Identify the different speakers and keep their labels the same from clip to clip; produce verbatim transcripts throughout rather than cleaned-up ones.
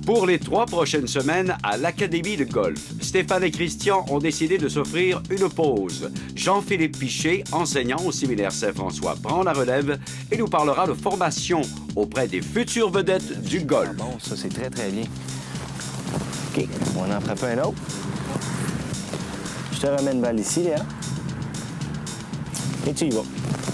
Speaker 1: Pour les trois prochaines semaines à l'Académie de golf, Stéphane et Christian ont décidé de s'offrir une pause. Jean-Philippe Piché, enseignant au séminaire Saint-François, prend la relève et nous parlera de formation auprès des futures vedettes du golf.
Speaker 2: Ah bon, ça, c'est très, très bien. OK, on en frappe un autre. Je te ramène une balle ici, Léa. Et tu y vas.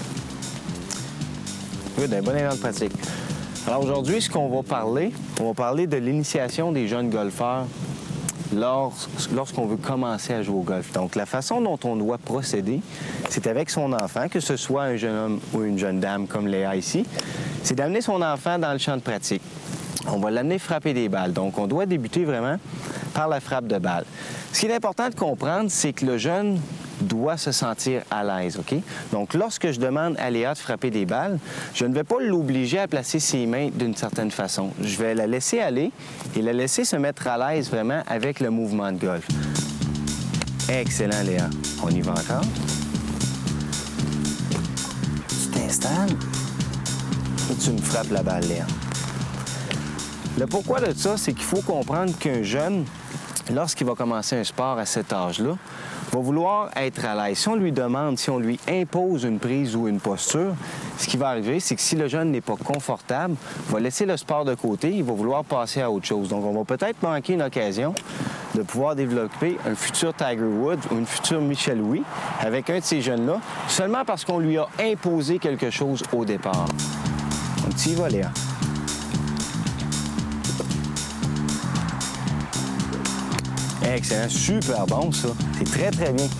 Speaker 2: Good, un bon élan de pratique. Alors aujourd'hui, ce qu'on va parler, on va parler de l'initiation des jeunes golfeurs lors, lorsqu'on veut commencer à jouer au golf. Donc, la façon dont on doit procéder, c'est avec son enfant, que ce soit un jeune homme ou une jeune dame comme Léa ici, c'est d'amener son enfant dans le champ de pratique. On va l'amener frapper des balles. Donc, on doit débuter vraiment par la frappe de balle. Ce qui est important de comprendre, c'est que le jeune doit se sentir à l'aise, OK? Donc, lorsque je demande à Léa de frapper des balles, je ne vais pas l'obliger à placer ses mains d'une certaine façon. Je vais la laisser aller et la laisser se mettre à l'aise vraiment avec le mouvement de golf. Excellent, Léa. On y va encore. Tu t'installes et tu me frappes la balle, Léa. Le pourquoi de ça, c'est qu'il faut comprendre qu'un jeune, lorsqu'il va commencer un sport à cet âge-là, va vouloir être à l'aise. Si on lui demande, si on lui impose une prise ou une posture, ce qui va arriver, c'est que si le jeune n'est pas confortable, il va laisser le sport de côté, il va vouloir passer à autre chose. Donc, on va peut-être manquer une occasion de pouvoir développer un futur Tiger Woods ou une future Michelle Louis avec un de ces jeunes-là, seulement parce qu'on lui a imposé quelque chose au départ. Donc, tu y vas, Léa. Excellent, super bon, ça. C'est très, très bien.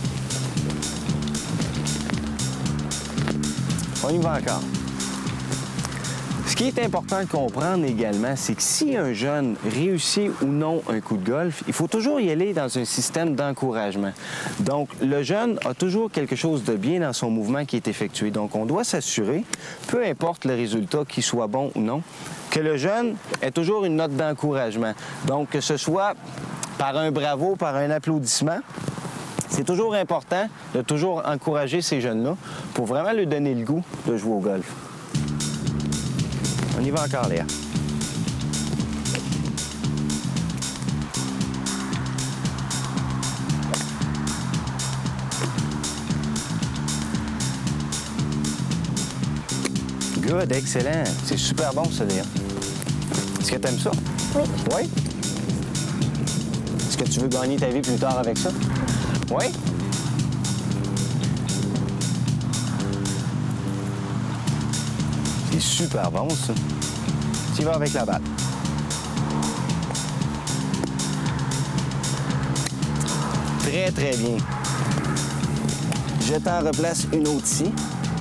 Speaker 2: On y va encore. Ce qui est important de comprendre également, c'est que si un jeune réussit ou non un coup de golf, il faut toujours y aller dans un système d'encouragement. Donc, le jeune a toujours quelque chose de bien dans son mouvement qui est effectué. Donc, on doit s'assurer, peu importe le résultat, qu'il soit bon ou non, que le jeune ait toujours une note d'encouragement. Donc, que ce soit par un bravo, par un applaudissement. C'est toujours important de toujours encourager ces jeunes-là pour vraiment leur donner le goût de jouer au golf. On y va encore, Léa. Good, excellent. C'est super bon, ça, Léa. Est-ce que tu aimes ça?
Speaker 3: Oui.
Speaker 2: Oui? Est-ce que tu veux gagner ta vie plus tard avec ça? Oui? C'est super bon, ça. Tu y vas avec la balle. Très, très bien. Je t'en replace une autre ici.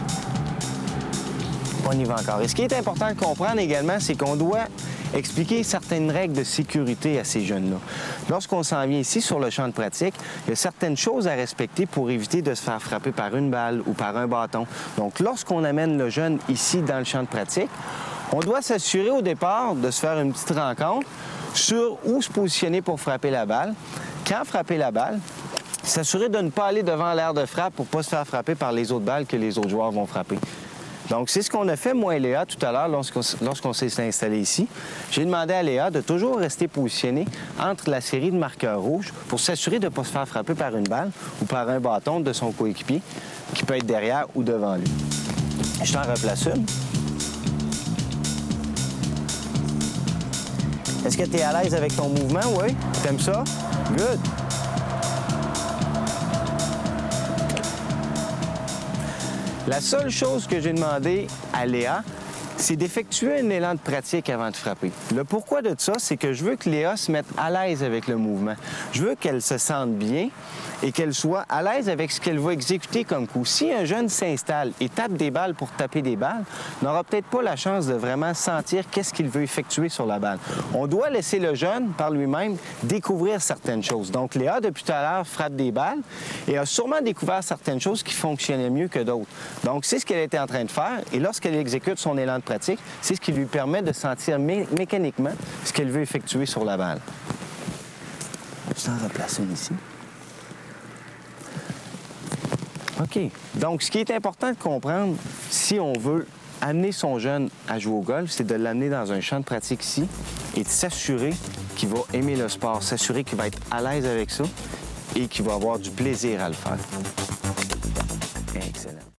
Speaker 2: On y va encore. Et ce qui est important de comprendre également, c'est qu'on doit expliquer certaines règles de sécurité à ces jeunes-là. Lorsqu'on s'en vient ici sur le champ de pratique, il y a certaines choses à respecter pour éviter de se faire frapper par une balle ou par un bâton. Donc, lorsqu'on amène le jeune ici dans le champ de pratique, on doit s'assurer au départ de se faire une petite rencontre sur où se positionner pour frapper la balle. Quand frapper la balle, s'assurer de ne pas aller devant l'aire de frappe pour ne pas se faire frapper par les autres balles que les autres joueurs vont frapper. Donc, c'est ce qu'on a fait, moi et Léa, tout à l'heure, lorsqu'on lorsqu'on s'est installé ici. J'ai demandé à Léa de toujours rester positionné entre la série de marqueurs rouges pour s'assurer de ne pas se faire frapper par une balle ou par un bâton de son coéquipier qui peut être derrière ou devant lui. Je t'en replace une. Est-ce que tu es à l'aise avec ton mouvement? Oui? T'aimes ça? Good! La seule chose que j'ai demandé à Léa, c'est d'effectuer un élan de pratique avant de frapper. Le pourquoi de ça, c'est que je veux que Léa se mette à l'aise avec le mouvement. Je veux qu'elle se sente bien et qu'elle soit à l'aise avec ce qu'elle va exécuter comme coup. Si un jeune s'installe et tape des balles pour taper des balles, n'aura peut-être pas la chance de vraiment sentir qu'est-ce qu'il veut effectuer sur la balle. On doit laisser le jeune, par lui-même, découvrir certaines choses. Donc, Léa, depuis tout à l'heure, frappe des balles et a sûrement découvert certaines choses qui fonctionnaient mieux que d'autres. Donc, c'est ce qu'elle était en train de faire. Et lorsqu'elle exécute son élan de pratique, c'est ce qui lui permet de sentir mé mécaniquement ce qu'elle veut effectuer sur la balle. Je t'en replace une ici. OK. Donc, ce qui est important de comprendre, si on veut amener son jeune à jouer au golf, c'est de l'amener dans un champ de pratique ici et de s'assurer qu'il va aimer le sport, s'assurer qu'il va être à l'aise avec ça et qu'il va avoir du plaisir à le faire. Excellent.